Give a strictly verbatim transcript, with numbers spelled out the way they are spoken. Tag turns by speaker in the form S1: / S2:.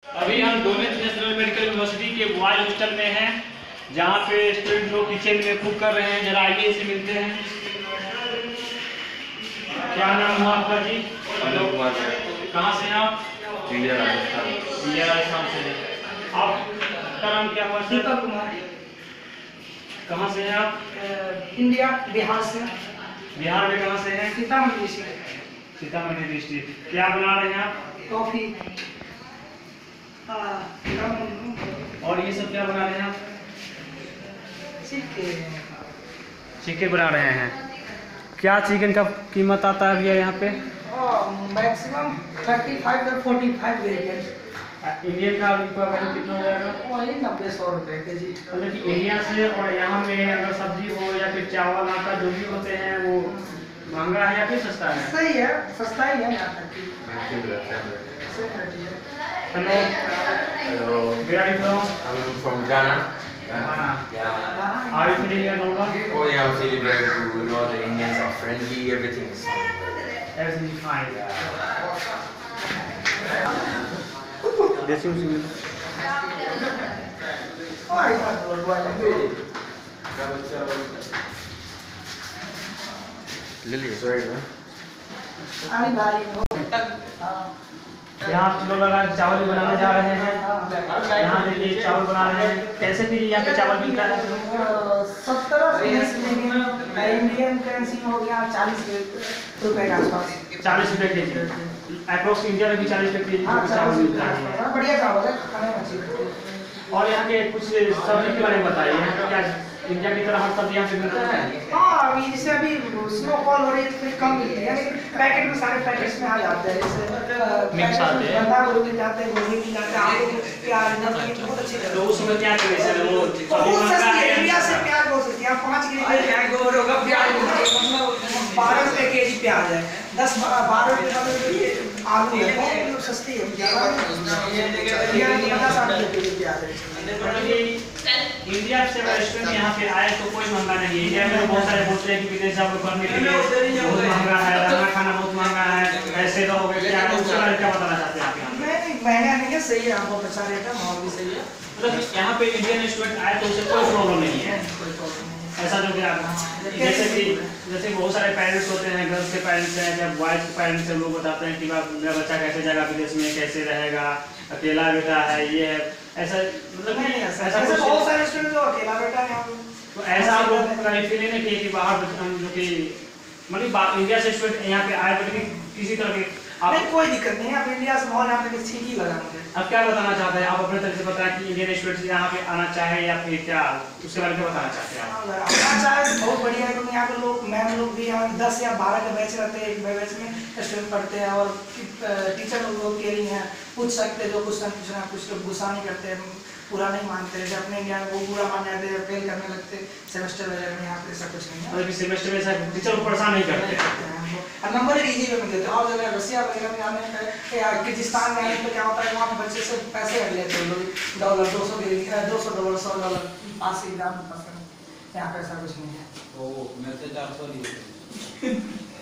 S1: अभी हम Donetsk national medical university के बॉयज हॉस्टल में हैं, जहाँ पे स्टूडेंट लोग किचन में कुक कर रहे हैं। जरा आइए से मिलते हैं। क्या नाम हुआ आपका जी? कहाँ से हैं आप?
S2: इंडिया राजस्थान।
S1: इंडिया राजस्थान से हैं। आपका नाम क्या हुआ?
S3: दीपक कुमार।
S1: कहाँ से हैं आप?
S3: इंडिया बिहार से।
S1: बिहार में कहाँ से हैं?
S3: सीतामढ़ी डिस्ट्रिक्ट।
S1: सीतामढ़ी डिस्ट्रिक्ट। क्या बना रहे हैं आप?
S3: कॉफी।
S1: और ये सब क्या बना रहे हैं आप?
S3: चिकन।
S1: चिकन बना रहे हैं। क्या चिकन का कीमत आता है भैया यहाँ पे?
S3: मैक्सिमम थर्टी फाइव और फोर्टी फाइव वेरिएंट।
S1: इंडियन का वैल्यू कितना हो जाएगा?
S3: वही नब्बे सौ रुपये के जी।
S1: मतलब कि इंडिया से और यहाँ में अगर सब्जी हो या फिर चावल आटा जो भी होते हैं वो महंगा है या फिर सस्ता है?
S3: सही है, सस्ता ही है यहाँ तक।
S1: Hello,
S2: Hello.
S1: where are you from?
S2: I'm from Ghana.
S1: Ghana.
S2: Yeah.
S1: Are you feeling here, Nova?
S2: Oh yeah, I'm feeling very good. You know, the Indians are friendly. Everything is fine.
S1: Everything is fine. This is
S2: Lily, sorry, man.
S3: अरे भाई हो।
S1: यहाँ आप लोग लगा चावल भी बनाने जा रहे हैं। यहाँ देखिए चावल बना रहे हैं। कैसे भी यहाँ पे चावल मिलता है?
S3: सत्तर इंडियन करेंसी हो गया चालीस रुपए के आसपास।
S1: चालीस रुपए के जी। अप्रोक्स इंडिया में भी चालीस रुपए के जी चावल मिलता है।
S3: बढ़िया चावल है, खाने में अच्छी।
S1: और यहाँ के कुछ सब्जी के बारे में बताइए। यहाँ पे क्या इंडिया की तरह हर सब्जी यहाँ पे मिलता है?
S3: हाँ, अभी जैसे अभी स्नोफॉल हो रही है तो कम मिलती है, लेकिन पैकेट में सारे पैकेट्स में आ जाते हैं। जैसे
S1: मिक्स आते हैं।
S3: बंदा गोभी मिल जाते हैं, गोभी मिल जाते हैं, आलू, प्याज, नमक, बहुत अच्छी लगती है।
S1: तो उस समय क्या करें सर? वो
S3: बहुत सस्ती है, इंडिया से प्याज बहुत सस्ती है। पाँच के जी प्याज होगा, प्याज बारह रुपए के जी प्याज है, दस बारह रुपए आलू है, बहुत सस्ती है। पचास साठ रुपए के जी प्याज है।
S1: इंडिया से रेस्टोरेंट यहाँ पे आए तो कोई महंगा नहीं है। इंडिया में बहुत सारे बोलते हैं कि विदेश जाओ पढ़ने के लिए बहुत महंगा है, खाना खाना बहुत महंगा है, ऐसे रहोगे क्या? उसके बारे में क्या बताना चाहते हैं आप? यहाँ
S3: नहीं, महंगा नहीं है, सही है, यहाँ बहुत अच्छा रेट है, माहौल भी सही है।
S1: मतलब यहाँ पे इंडियन स्टूडेंट आए तो उसे कोई प्रॉब्लम नहीं है ऐसा जो कि आप जैसे कि जैसे बहुत सारे पेरेंट्स होते हैं, गर्ल्स के पेरेंट्स हैं, जब बॉयज के पेरेंट्स हैं, लोग बताते हैं कि मेरा बच्चा कैसे जाएगा विदेश में, कैसे रहेगा, अकेला बेटा है, ये है, ऐसा मतलब
S3: नहीं ऐसा
S1: ऐसा
S3: ऐसे बहुत सारे स्टूडेंट जो अकेला बेटा है।
S1: तो ऐसा आप लोग कहीं फील नहीं किए कि बाहर जो कि मतलब इंडिया से स्टूडेंट यहाँ पे आए तो किसी तरह के आप
S3: नहीं, कोई दिक्कत नहीं है। अब इंडिया से माहौल यहाँ पे ठीक ही लगा मुझे।
S1: अब क्या बताना चाहते हैं आप अपने तरफ से? बताएं कि इंडियन स्टूडेंट्स यहाँ पे आना चाहे या फिर क्या, उसके बारे में बताना चाहते हैं आप?
S3: आना चाहे तो बहुत बढ़िया है, क्योंकि यहाँ पे लोग मैम लोग भी यहाँ दस या बारह के बैच रहते हैं, एक बैच में स्टूडेंट पढ़ते हैं, और टीचर लोग केयरिंग है, पूछ सकते हैं जो कुछ पूछना, कुछ लोग गुस्सा नहीं करते, पूरा नहीं मानते हैं। अपने इंडिया में वो पूरा मान जाते हैं, फेल करने लगते सेमेस्टर वगैरह में। यहाँ पे ऐसा कुछ नहीं है,
S1: मतलब सेमेस्टर में ऐसा टीचर को परेशान नहीं करते
S3: और नंबर इजी में मिलते हैं। और जगह रसिया वगैरह में आने पे या किर्गिस्तान में आने पे क्या होता है, वहाँ पे बच्चे से पैसे रख लेते हैं लोग, डॉलर दो सौ दो सौ डॉलर सौ डॉलर पास एग्जाम। यहाँ पे ऐसा कुछ नहीं है।
S4: ओ मैं तो चार सौ लिए